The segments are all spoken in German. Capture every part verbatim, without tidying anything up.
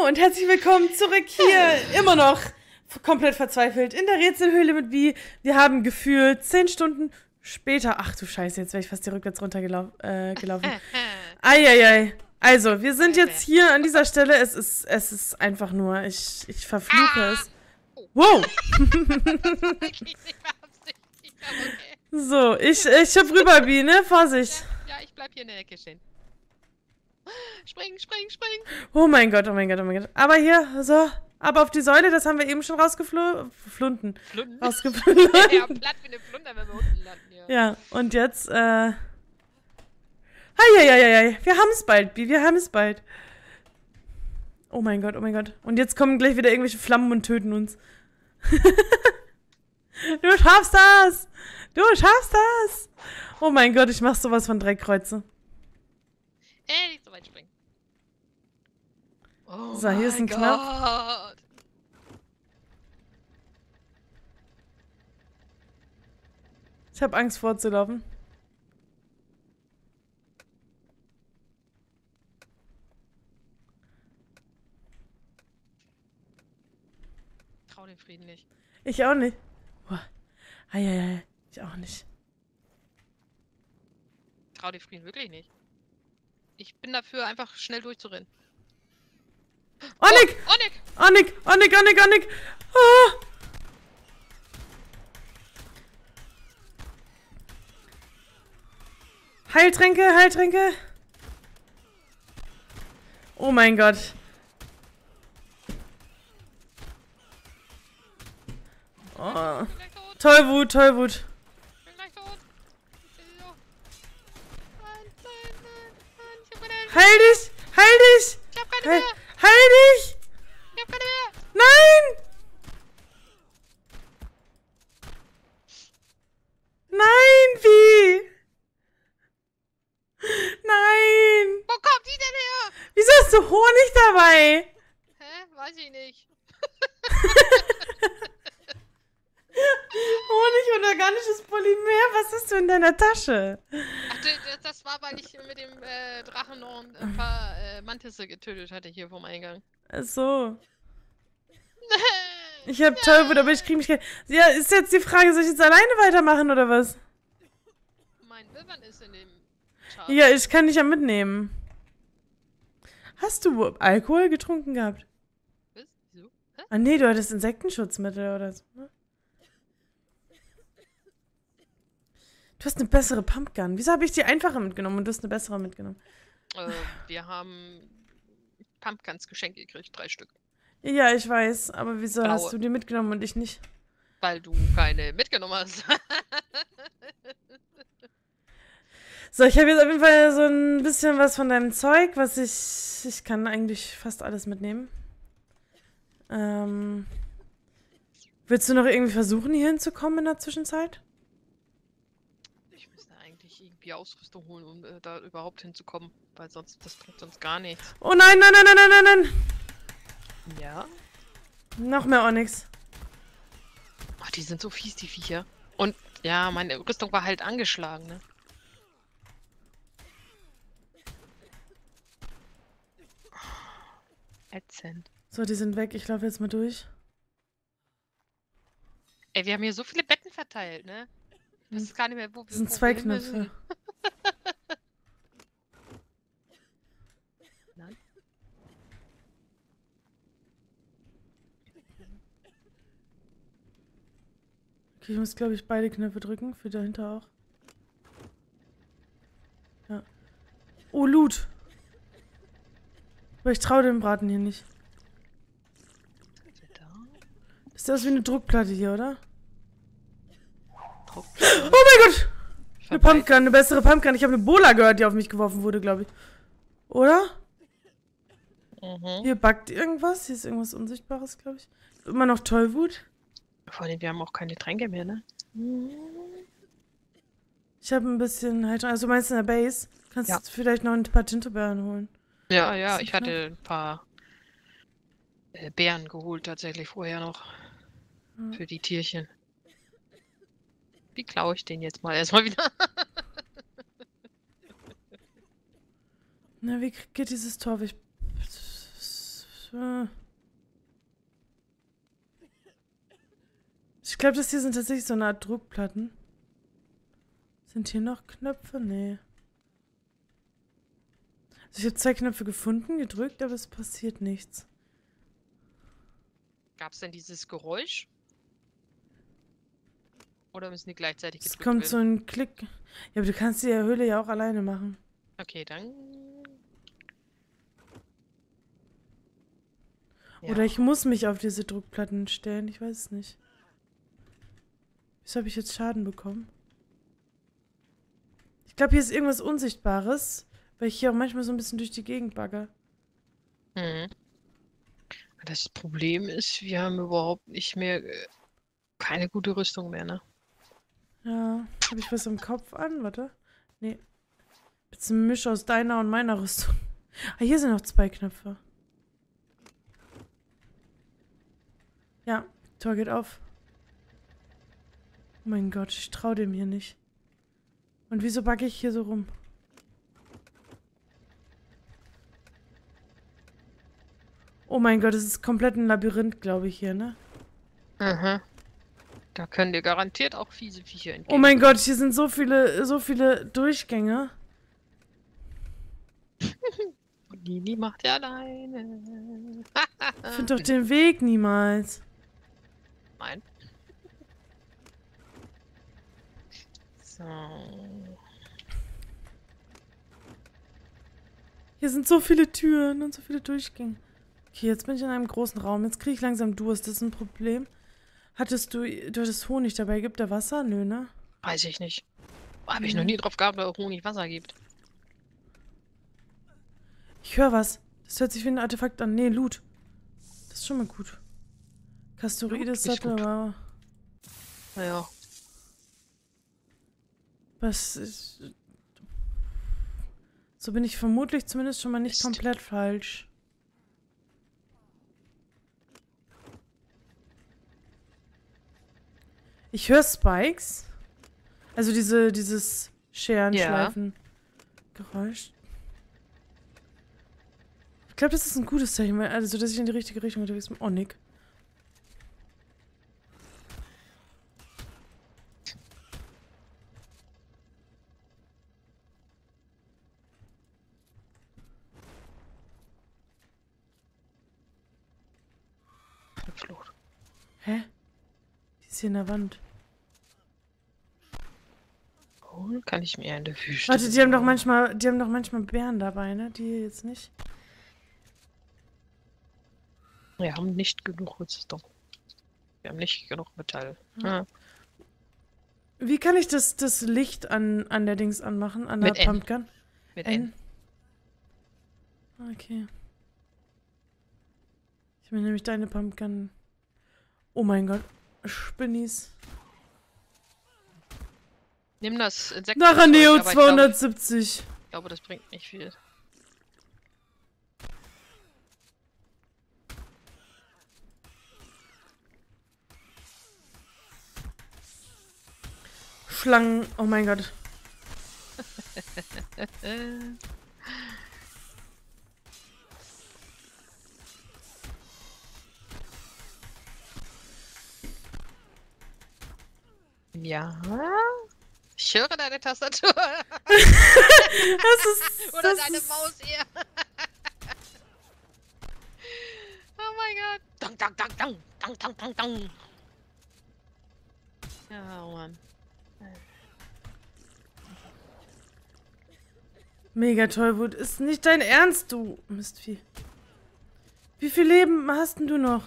und herzlich willkommen zurück hier, immer noch komplett verzweifelt, in der Rätselhöhle mit Wie. Wir haben gefühlt zehn Stunden später, ach du Scheiße, jetzt wäre ich fast hier rückwärts runtergelaufen. Äh, gelaufen. Eieiei. Also, wir sind jetzt hier an dieser Stelle, es ist, es ist einfach nur, ich, ich verfluche ah. es. Wow! So, ich, ich hüpf rüber, Bi, ne? Vorsicht. Ja, ja, ich bleib hier in der Ecke stehen. Spring, spring, spring. Oh mein Gott, oh mein Gott, oh mein Gott. Aber hier, so, aber auf die Säule, das haben wir eben schon rausgeflogen. Flunden. Flunden? Rausgeflogen. Ja, platt wie eine Flunder, wenn wir unten landen, ja. Ja, und jetzt, äh... Heieieiei, wir haben es bald, Bi, wir haben es bald. Oh mein Gott, oh mein Gott. Und jetzt kommen gleich wieder irgendwelche Flammen und töten uns. Du schaffst das! Du schaffst das! Oh mein Gott, ich mach sowas von Dreckkreuze. Ey, nicht so weit springen. Oh so, hier ist ein Gott. Knopf. Ich habe Angst vorzulaufen. Trau den Frieden nicht. Ich auch nicht. Eieiei, ich auch nicht. Trau den Frieden wirklich nicht. Ich bin dafür, einfach schnell durchzurennen. Onik! Oh, Onik! Onik! Onik! Onik! Onik! Oh! Heiltränke! Heiltränke! Oh mein Gott. Oh. Tollwut, Tollwut. Ich bin gleich tot. Nein, nein, nein, nein. Ich hab keine Hilfe. Heil dich! Heil dich! Ich hab keine Heil, mehr. heil dich! Ich hab keine mehr. Nein! Nein, wie? Nein! Wo kommt die denn her? Wieso hast du Honig dabei? Hä? Weiß ich nicht. Honig und organisches Polymer, was hast du in deiner Tasche? Ach, das, das war, weil ich mit dem äh, Drachen noch ein paar äh, Mantisse getötet hatte hier vom Eingang. Ach so. Ich hab Tollwut, aber ich krieg mich kein... Ja, ist jetzt die Frage, soll ich jetzt alleine weitermachen oder was? Mein Wibbern ist in dem Chart. Ja, ich kann dich ja mitnehmen. Hast du Alkohol getrunken gehabt? Was? Wieso? Hä? Ah nee, du hattest Insektenschutzmittel oder so. Du hast eine bessere Pumpgun. Wieso habe ich die einfache mitgenommen und du hast eine bessere mitgenommen? Äh, wir haben Pumpguns geschenkt gekriegt, drei Stück. Ja, ich weiß, aber wieso Blaue. hast du die mitgenommen und ich nicht? Weil du keine mitgenommen hast. So, ich habe jetzt auf jeden Fall so ein bisschen was von deinem Zeug, was ich... Ich kann eigentlich fast alles mitnehmen. Ähm... Willst du noch irgendwie versuchen, hier hinzukommen in der Zwischenzeit? Ich müsste eigentlich irgendwie Ausrüstung holen, um äh, da überhaupt hinzukommen. Weil sonst, das bringt sonst gar nichts. Oh nein, nein, nein, nein, nein, nein, nein! Ja? Noch mehr Onyx. Ach, die sind so fies, die Viecher. Und ja, meine Rüstung war halt angeschlagen, ne? Ätzend. So, die sind weg. Ich laufe jetzt mal durch. Ey, wir haben hier so viele Betten verteilt, ne? Das ist gar nicht mehr, wo wir Das sind wo zwei wir hin müssen. Knöpfe. Nein. Okay, ich muss, glaube ich, beide Knöpfe drücken. Für dahinter auch. Ja. Oh, Loot. Aber ich traue dem Braten hier nicht. Ist das wie eine Druckplatte hier, oder? Druckplatte. Oh mein Gott! Eine Pumpgun, eine bessere Pumpgun. Ich habe eine Bola gehört, die auf mich geworfen wurde, glaube ich. Oder? Mhm. Hier buggt irgendwas. Hier ist irgendwas Unsichtbares, glaube ich. Immer noch Tollwut. Vor allem, wir haben auch keine Tränke mehr, ne? Ich habe ein bisschen halt. Also du meinst in der Base? Kannst Ja. du vielleicht noch ein paar Tintebeeren holen? Ja, ja, Ist ich das hatte ein paar äh, Beeren geholt, tatsächlich vorher noch. Ja. Für die Tierchen. Wie klaue ich den jetzt mal erstmal wieder? Na, wie geht dieses Tor? Ich So. Ich glaube, das hier sind tatsächlich so eine Art Druckplatten. Sind hier noch Knöpfe? Nee. Also ich habe zwei Knöpfe gefunden, gedrückt, aber es passiert nichts. Gab es denn dieses Geräusch? Oder müssen die gleichzeitig Es gedrückt kommt werden? so ein Klick. Ja, aber du kannst die Höhle ja auch alleine machen. Okay, dann... Oder Ja. ich muss mich auf diese Druckplatten stellen, ich weiß es nicht. Wieso habe ich jetzt Schaden bekommen? Ich glaube, hier ist irgendwas Unsichtbares, weil ich hier auch manchmal so ein bisschen durch die Gegend bagger. Mhm. Das Problem ist, wir haben überhaupt nicht mehr... äh, keine gute Rüstung mehr, ne? Ja, habe ich was im Kopf an? Warte. Nee. Jetzt ein Misch aus deiner und meiner Rüstung. Ah, hier sind noch zwei Knöpfe. Ja, Tor geht auf. Oh mein Gott, ich traue dem hier nicht. Und wieso backe ich hier so rum? Oh mein Gott, es ist komplett ein Labyrinth, glaube ich, hier, ne? Aha. Da können dir garantiert auch fiese Viecher entgehen. Oh mein Gott, hier sind so viele, so viele Durchgänge. Lili macht ja alleine. Ich finde doch den Weg niemals. Nein. So. Hier sind so viele Türen und so viele Durchgänge. Okay, jetzt bin ich in einem großen Raum. Jetzt kriege ich langsam Durst. Das ist ein Problem. Hattest du, du hattest Honig dabei. Gibt der Wasser? Nö, ne? Weiß ich nicht. Habe ich Ja. noch nie drauf gehabt, dass Honig Wasser gibt. Ich höre was. Das hört sich wie ein Artefakt an. Nee, Loot. Das ist schon mal gut. Castorides Loot ist Sattel, gut. aber Naja. was ist... So bin ich vermutlich zumindest schon mal nicht Mist. komplett falsch. Ich höre Spikes. Also diese, dieses Scherenschleifen. Geräusch. Ich glaube, das ist ein gutes Zeichen, weil, also dass ich in die richtige Richtung unterwegs bin. Oh, Nick. Flucht. Hä? Die ist hier in der Wand. Oh, kann ich mir in der Wüste. Warte, die haben doch manchmal, die haben doch manchmal Bären dabei, ne? Die hier jetzt nicht. Wir haben nicht genug Rüstung. Wir haben nicht genug Metall. Ja. Ja. Wie kann ich das, das Licht an, an der Dings anmachen? An der Mit N. Pumpgun? Mit N. Okay. Ich will nämlich deine Pumpgun. Oh mein Gott. Spinnis. Nimm das Insekt. Nachher Neo aber ich glaube, zweihundertsiebzig. ich glaube, das bringt nicht viel. Schlangen. Oh mein Gott. Ja. Ich höre deine Tastatur. Das ist. Oder das deine ist, Maus eher. Oh mein Gott. Dang, dang, dang, dang. Dang, dang, dang, dang. Ja, oh Mann. Mega Tollwut. Ist nicht dein Ernst, du Mistvieh. Wie viel Leben hast denn du noch?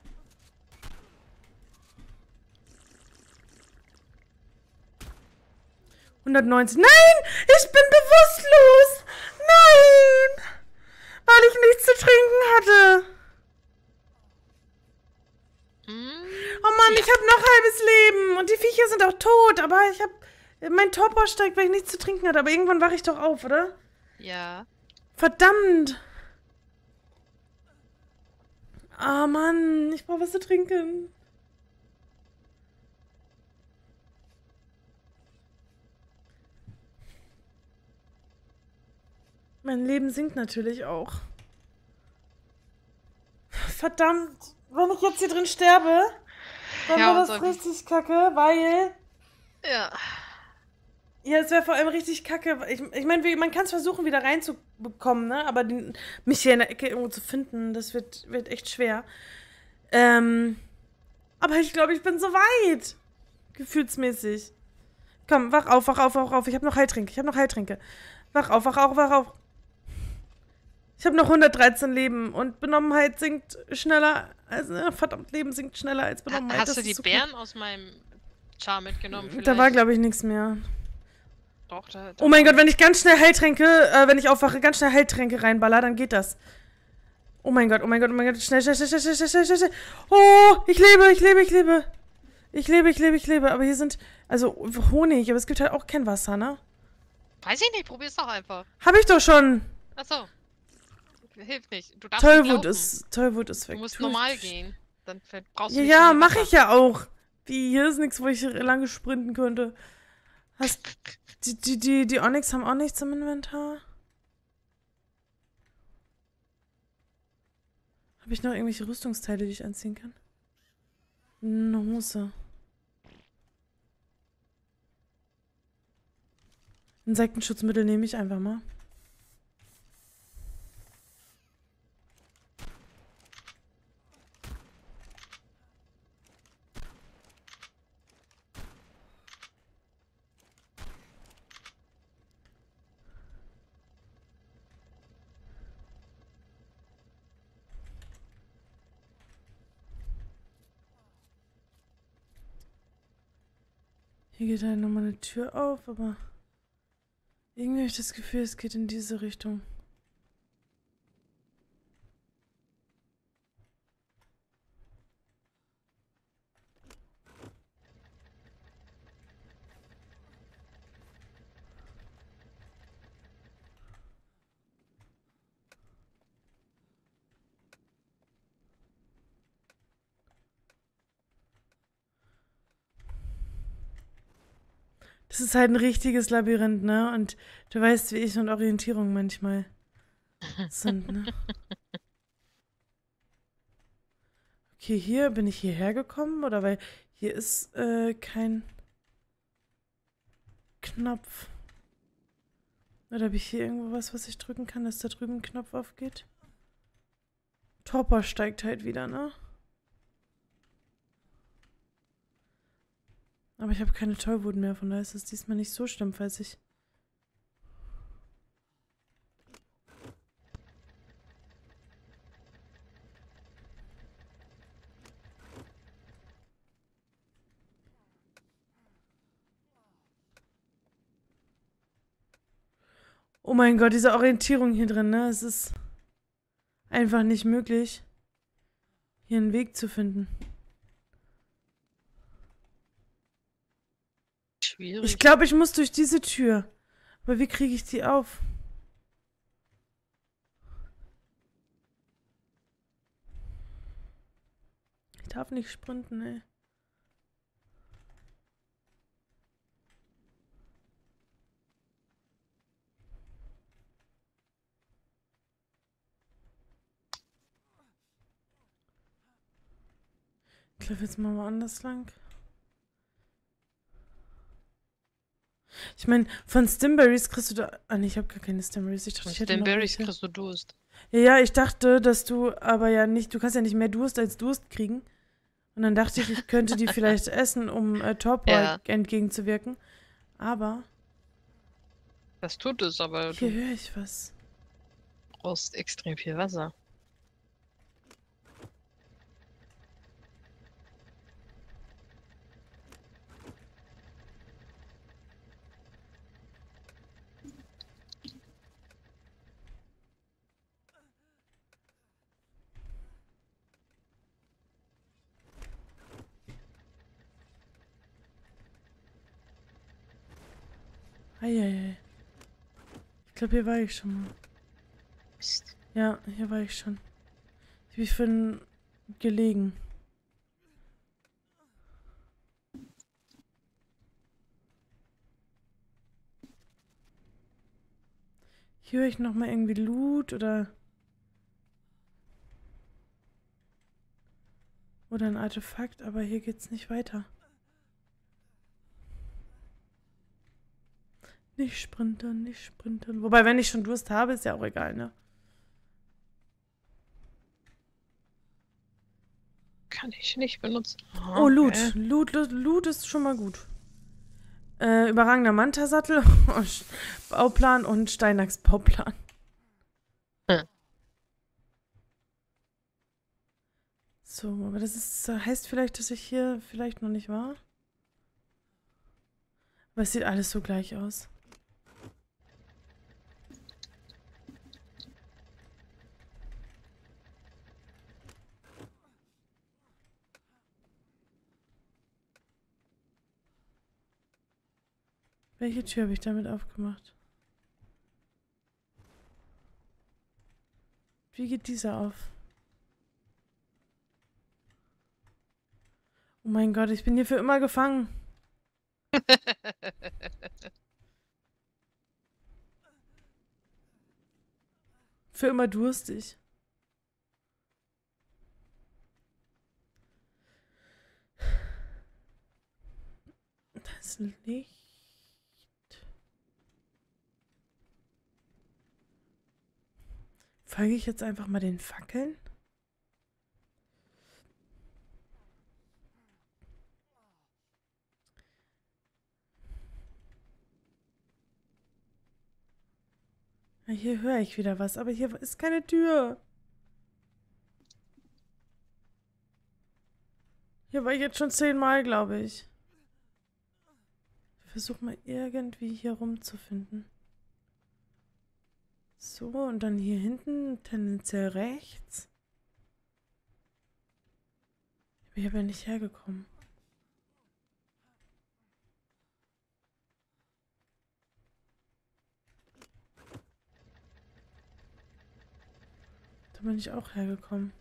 hundertneunzig. Nein! Ich bin bewusstlos! Nein! Weil ich nichts zu trinken hatte. Hm? Oh Mann, ich habe noch halbes Leben. Und die Viecher sind auch tot. Aber ich habe... Mein Topper steigt, weil ich nichts zu trinken hatte. Aber irgendwann wache ich doch auf, oder? Ja. Verdammt! Ah, Mann. Ich brauche was zu trinken. Mein Leben sinkt natürlich auch. verdammt, wenn ich jetzt hier drin sterbe, dann Ja, wäre das und richtig kacke, weil... Ja. Ja, es wäre vor allem richtig kacke. Ich, ich meine, man kann es versuchen, wieder reinzubekommen, ne? Aber den, mich hier in der Ecke irgendwo zu finden, das wird, wird echt schwer. Ähm, aber ich glaube, ich bin so weit. Gefühlsmäßig. Komm, wach auf, wach auf, wach auf. Ich habe noch Heiltränke, ich habe noch Heiltränke. Wach auf, wach auf, wach auf. Ich habe noch hundertdreizehn Leben und Benommenheit sinkt schneller. Also, verdammt, Leben sinkt schneller als Benommenheit. Hast das du die so Beeren aus meinem Char mitgenommen vielleicht? Da war, glaube ich, nichts mehr. Doch, da, da Oh mein Gott, wenn ich ganz schnell Heiltränke, äh, wenn ich aufwache, ganz schnell Heiltränke reinballer, dann geht das. Oh mein Gott, oh mein Gott, oh mein Gott, schnell, schnell, schnell, schnell, schnell, schnell, schnell, schnell. Oh, ich lebe, ich lebe, ich lebe. Ich lebe, ich lebe, ich lebe. Aber hier sind, also Honig, aber es gibt halt auch kein Wasser, ne? Weiß ich nicht, probier's doch einfach. Hab ich doch schon. Achso. Hilft nicht. Du darfst nicht Tollwut laufen. ist, Tollwut ist weg. Du musst Tu- normal gehen. Dann brauchst du Ja, nicht so ja, viel mach Wasser. ich ja auch. Wie, hier ist nichts, wo ich lange sprinten könnte. Hast, die, die, die, die Onyx haben auch nichts im Inventar. Habe ich noch irgendwelche Rüstungsteile, die ich anziehen kann? Eine Hose. Insektenschutzmittel nehme ich einfach mal. Hier geht halt nochmal eine Tür auf, aber irgendwie habe ich das Gefühl, es geht in diese Richtung. Das ist halt ein richtiges Labyrinth, ne? Und du weißt, wie ich und Orientierung manchmal sind, ne? Okay, hier bin ich hierher gekommen, oder weil hier ist äh, kein Knopf. Oder habe ich hier irgendwo was, was ich drücken kann, dass da drüben ein Knopf aufgeht? Topper steigt halt wieder, ne? Aber ich habe keine Tollwut mehr, von daher ist es diesmal nicht so schlimm, falls ich... Oh mein Gott, diese Orientierung hier drin, ne? Es ist einfach nicht möglich, hier einen Weg zu finden. Schwierig. Ich glaube, ich muss durch diese Tür. Aber wie kriege ich die auf? Ich darf nicht sprinten, ey. Ich laufe jetzt mal woanders lang. Ich meine, von Stimberries kriegst du da... Ah, nee, ich habe gar keine Stimberries. Ich dachte, Von ich hätte noch Stimberries welche. kriegst du Durst. Ja, ja, ich dachte, dass du aber ja nicht... Du kannst ja nicht mehr Durst als Durst kriegen. Und dann dachte ich, ich könnte die vielleicht essen, um äh, Torpor Ja. entgegenzuwirken. Aber Das tut es, aber hier du höre ich was. brauchst extrem viel Wasser. Eieiei. Ich glaube, hier war ich schon mal. Mist. Ja, hier war ich schon. Ich habe mich vorhin gelegen. Hier höre ich nochmal irgendwie Loot oder... Oder ein Artefakt, aber hier geht's nicht weiter. Nicht sprintern, nicht sprintern. Wobei, wenn ich schon Durst habe, ist ja auch egal, ne? Kann ich nicht benutzen. Oh, Loot. Okay. Loot, Loot. Loot ist schon mal gut. Äh, überragender Manta-Sattel, Bauplan und Steinachs-Bauplan. Hm. So, aber das ist, heißt vielleicht, dass ich hier vielleicht noch nicht war. Aber es sieht alles so gleich aus. Welche Tür habe ich damit aufgemacht? Wie geht dieser auf? Oh mein Gott, ich bin hier für immer gefangen. Für immer durstig. Das Licht. Folge ich jetzt einfach mal den Fackeln? Ja, hier höre ich wieder was, aber hier ist keine Tür. Hier war ich jetzt schon zehnmal, glaube ich. Ich versuche mal irgendwie hier rumzufinden. So, und dann hier hinten tendenziell rechts. Aber hier bin ich nicht hergekommen. Da bin ich auch hergekommen.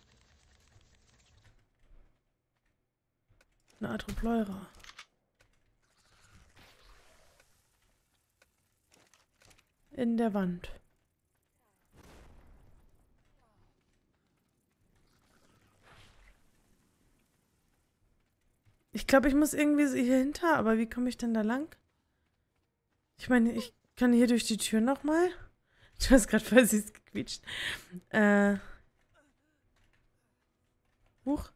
Eine Atropleura. In der Wand. Ich glaube, ich muss irgendwie hier hinter, aber wie komme ich denn da lang? Ich meine, ich kann hier durch die Tür nochmal. Du hast gerade voll süß gequietscht. Äh. Huch.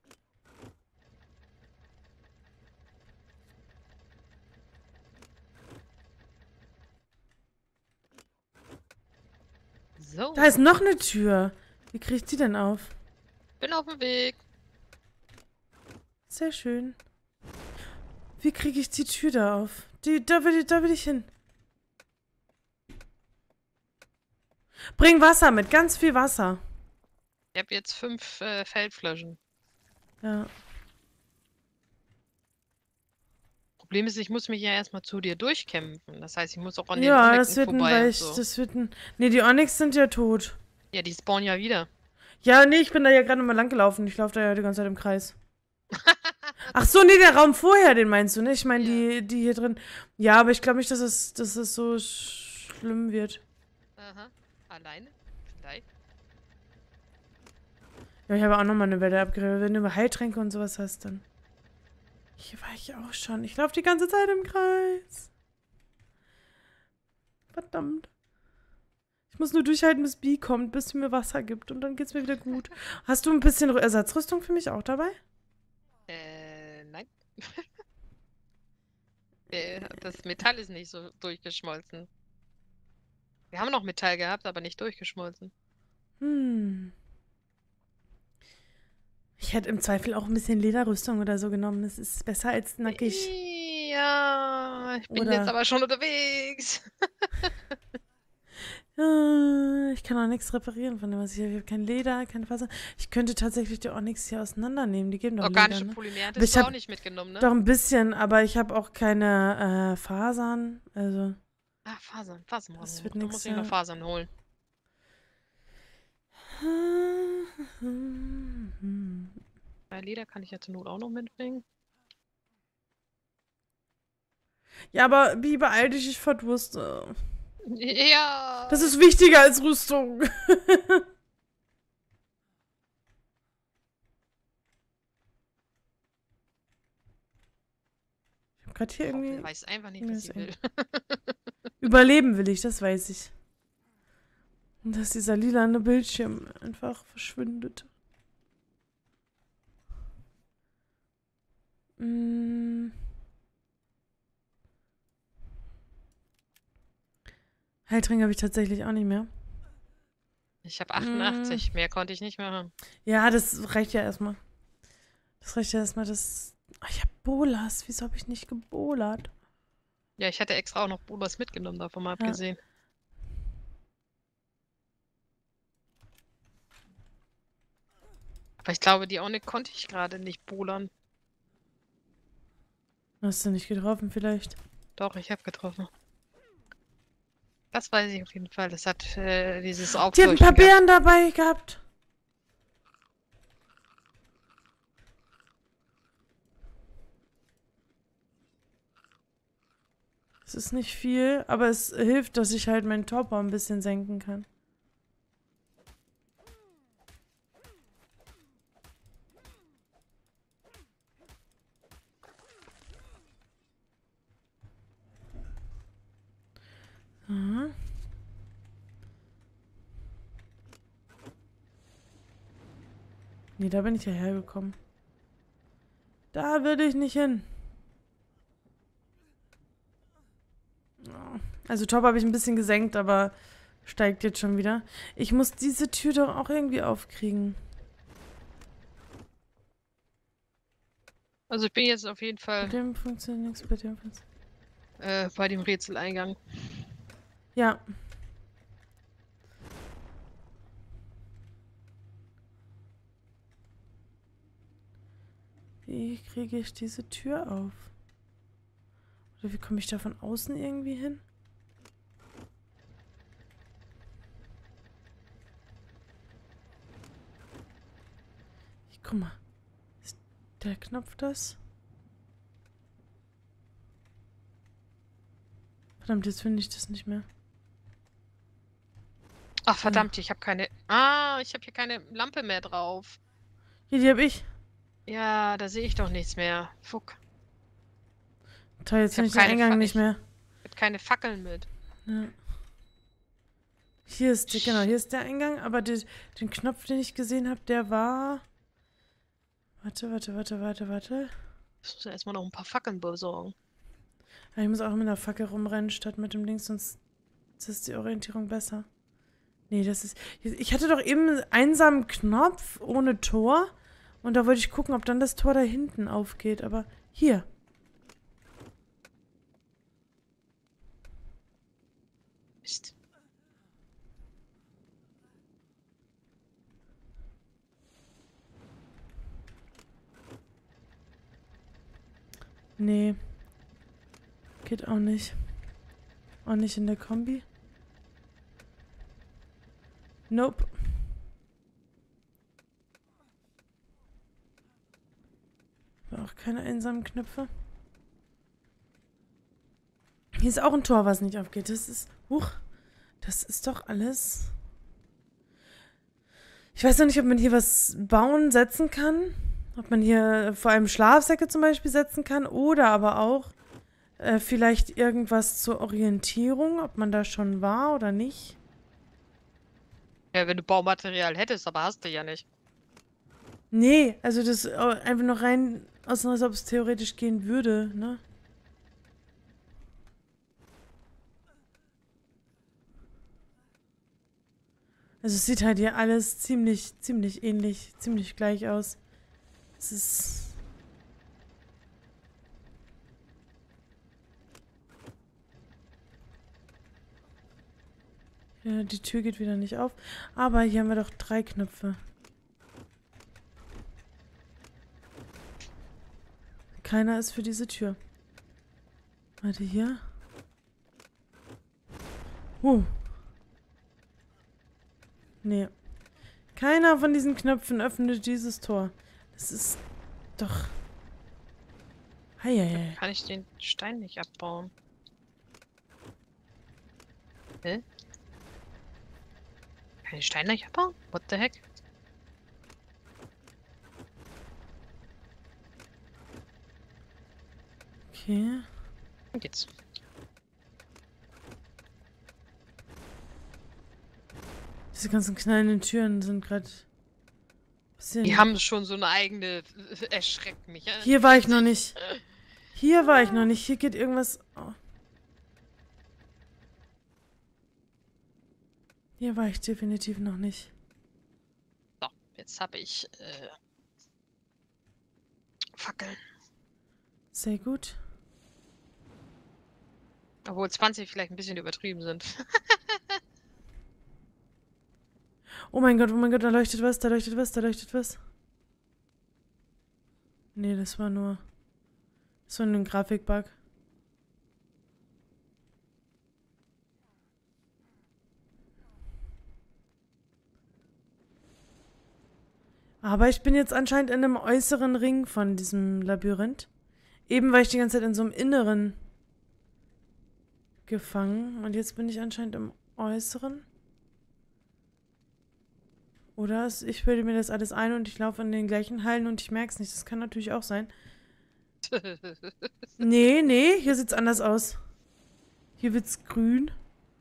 So. Da ist noch eine Tür. Wie kriege ich die denn auf? Bin auf dem Weg. Sehr schön. Wie kriege ich die Tür da auf? Die, da will ich, da will ich hin. Bring Wasser mit, ganz viel Wasser. Ich habe jetzt fünf äh, Feldflaschen. Ja. Problem ist, ich muss mich ja erstmal zu dir durchkämpfen. Das heißt, ich muss auch an den Ja, Onyxen das wird ein, vorbei weil und ich, so. das wird ein... Nee, die Onyx sind ja tot. Ja, die spawnen ja wieder. Ja, nee, ich bin da ja gerade mal lang gelaufen. Ich laufe da ja die ganze Zeit im Kreis. Ach so, nee, der Raum vorher, den meinst du, ne? Ich meine, Ja. die, die hier drin. Ja, aber ich glaube nicht, dass es, dass es so schlimm wird. Aha. Alleine? Vielleicht. Ja, ich habe auch nochmal eine Welle abgerissen. Wenn du Heiltränke und sowas hast, dann... Hier war ich auch schon. Ich laufe die ganze Zeit im Kreis. Verdammt. Ich muss nur durchhalten, bis B kommt, bis sie mir Wasser gibt. Und dann geht's mir wieder gut. Hast du ein bisschen Ersatzrüstung für mich auch dabei? Äh, nein. äh, das Metall ist nicht so durchgeschmolzen. Wir haben noch Metall gehabt, aber nicht durchgeschmolzen. Hm. Ich hätte im Zweifel auch ein bisschen Lederrüstung oder so genommen. Das ist besser als nackig. Ja, ich bin Oder- jetzt aber schon unterwegs. Äh, Ich kann auch nichts reparieren von dem, was ich hier habe. Ich habe kein Leder, keine Faser. Ich könnte tatsächlich die Onyx hier auseinandernehmen. Die geben doch Organische Leder, ne? Polymer Aber ich hattest du hab auch nicht mitgenommen, ne? Doch ein bisschen, aber ich habe auch keine äh, Fasern. Also, Ah, Fasern, Fasern. Das wird Du nix, musst dir noch ja. Fasern holen. Bei Leder kann ich ja zur Not auch noch mitbringen. Ja, aber wie beeil dich, ich verdurste. Ja. Das ist wichtiger als Rüstung. gerade hier irgendwie... Ich weiß einfach nicht, was sie will. Überleben will ich, das weiß ich. Und dass dieser lilane Bildschirm einfach verschwindet. Hm. Heiltrank habe ich tatsächlich auch nicht mehr. Ich habe achtundachtzig. Mm. Mehr konnte ich nicht machen. Ja, das reicht ja erstmal. Das reicht ja erstmal. Das... Oh, ich habe Bolas. Wieso habe ich nicht gebolert? Ja, ich hatte extra auch noch Bolas mitgenommen, davon mal abgesehen. Ja. Aber ich glaube, die Onik konnte ich gerade nicht bolern. Hast du nicht getroffen vielleicht? Doch, ich habe getroffen. Das weiß ich auf jeden Fall. Das hat äh, dieses Aufleuchten. Die hat ein paar Beeren dabei gehabt. Es ist nicht viel, aber es hilft, dass ich halt meinen Topper ein bisschen senken kann. Aha. Nee, da bin ich ja hergekommen. Da will ich nicht hin. Also Top habe ich ein bisschen gesenkt, aber steigt jetzt schon wieder. Ich muss diese Tür doch auch irgendwie aufkriegen. Also ich bin jetzt auf jeden Fall... Bei dem funktioniert nichts, bei dem funktioniert äh, bei dem Rätseleingang. Ja. Wie kriege ich diese Tür auf? Oder wie komme ich da von außen irgendwie hin? Ich, guck mal. Ist der Knopf das? Verdammt, jetzt finde ich das nicht mehr. Ach verdammt, ich habe keine... Ah, ich habe hier keine Lampe mehr drauf. Hier, die habe ich. Ja, da sehe ich doch nichts mehr. Fuck. Toll, jetzt finde ich den Eingang nicht mehr. Ich habe keine Fackeln mit. Ja. Hier ist, genau, hier ist der Eingang, aber die, den Knopf, den ich gesehen habe, der war... Warte, warte, warte, warte, warte. Ich muss ja erstmal noch ein paar Fackeln besorgen. Ja, ich muss auch mit einer Fackel rumrennen, statt mit dem Ding, sonst ist die Orientierung besser. Nee, das ist... Ich hatte doch eben einen einsamen Knopf ohne Tor. Und da wollte ich gucken, ob dann das Tor da hinten aufgeht. Aber hier. Mist. Nee. Geht auch nicht. Auch nicht in der Kombi. Nope. War auch keine einsamen Knöpfe. Hier ist auch ein Tor, was nicht aufgeht. Das ist... Huch. Das ist doch alles... Ich weiß noch nicht, ob man hier was bauen, setzen kann. Ob man hier vor allem Schlafsäcke zum Beispiel setzen kann. Oder aber auch äh, vielleicht irgendwas zur Orientierung. Ob man da schon war oder nicht. Ja, wenn du Baumaterial hättest, aber hast du ja nicht. Nee, also das einfach noch rein, aus als ob es theoretisch gehen würde, ne? Also es sieht halt hier alles ziemlich, ziemlich ähnlich, ziemlich gleich aus. Es ist... Ja, die Tür geht wieder nicht auf. Aber hier haben wir doch drei Knöpfe. Keiner ist für diese Tür. Warte, hier. Uh. Nee. Keiner von diesen Knöpfen öffnet dieses Tor. Das ist doch... Heieiei. Kann ich den Stein nicht abbauen? Hä? Kann ich den Stein nicht abbauen? What the heck? Okay. Und jetzt. Diese ganzen knallenden Türen sind gerade bisschen... Die haben schon so eine eigene... Erschreckt mich. Ja? Hier war ich noch nicht. Hier war ich noch nicht. Hier geht irgendwas... Oh. Hier war ich definitiv noch nicht. So, jetzt habe ich äh, Fackeln. Sehr gut. Obwohl zwanzig vielleicht ein bisschen übertrieben sind. Oh mein Gott, oh mein Gott, da leuchtet was, da leuchtet was, da leuchtet was. Nee, das war nur... Das war nur ein Grafikbug. Aber ich bin jetzt anscheinend in einem äußeren Ring von diesem Labyrinth. Eben war ich die ganze Zeit in so einem inneren gefangen. Und jetzt bin ich anscheinend im äußeren. Oder ich bilde mir das alles ein und ich laufe in den gleichen Hallen und ich merke es nicht. Das kann natürlich auch sein. Nee, nee, hier sieht's anders aus. Hier wird's grün.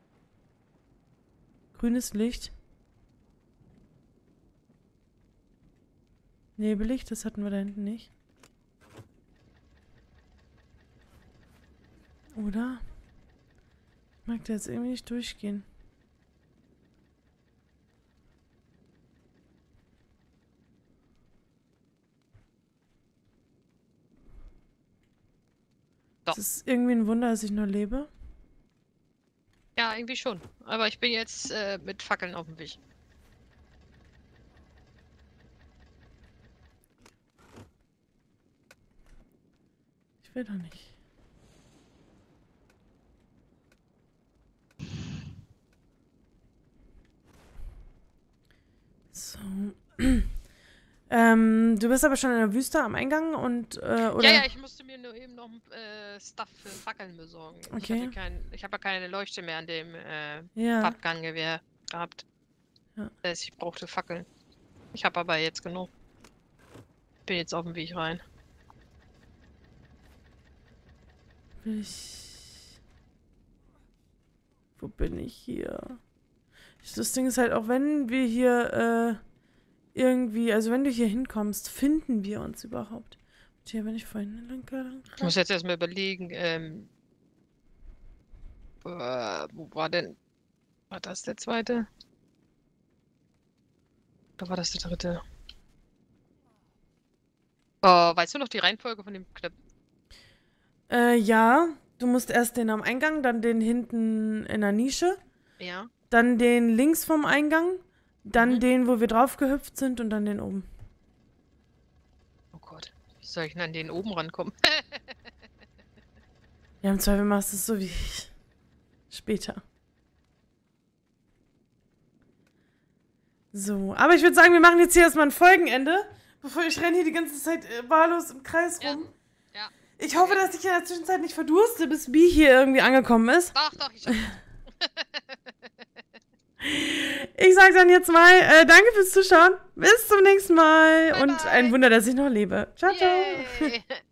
Grünes Licht. Nebelig, das hatten wir da hinten nicht. Oder? Ich mag da jetzt irgendwie nicht durchgehen. So. Es ist irgendwie ein Wunder, dass ich nur lebe. Ja, irgendwie schon. Aber ich bin jetzt äh, mit Fackeln auf dem Weg. Ich will doch nicht. So. ähm, du bist aber schon in der Wüste am Eingang und, äh, oder? Ja, ja, ich musste mir nur eben noch äh, Stuff für Fackeln besorgen. Okay. Ich, hatte kein, ich habe ja keine Leuchte mehr an dem äh, Ja. Pappgangewehr gehabt. Ja. Das heißt, ich brauchte Fackeln. Ich habe aber jetzt genug. Bin jetzt auf dem Weg rein. Will ich... Wo bin ich hier? Das Ding ist halt, auch wenn wir hier, äh, irgendwie, also wenn du hier hinkommst, finden wir uns überhaupt. Und hier bin ich vorhin lang gegangen. Ich muss jetzt erstmal überlegen, ähm, äh, wo war denn, war das der zweite? Oder war das der dritte? Oh, weißt du noch die Reihenfolge von dem Clip? Äh, ja. Du musst erst den am Eingang, dann den hinten in der Nische. Ja. Dann den links vom Eingang. Dann Mhm. den, wo wir drauf gehüpft sind und dann den oben. Oh Gott, wie soll ich denn an den oben rankommen? Ja, im Zweifel machst du es so wie ich. Später. So, aber ich würde sagen, wir machen jetzt hier erstmal ein Folgenende. Bevor ich renne hier die ganze Zeit äh, wahllos im Kreis Ja. rum. Ja. Ich hoffe, dass ich in der Zwischenzeit nicht verdurste, bis B hier irgendwie angekommen ist. Doch, doch, ich Ich sag dann jetzt mal, äh, danke fürs Zuschauen. Bis zum nächsten Mal. Bye, und bye. ein Wunder, dass ich noch lebe. Ciao, ciao. Yay.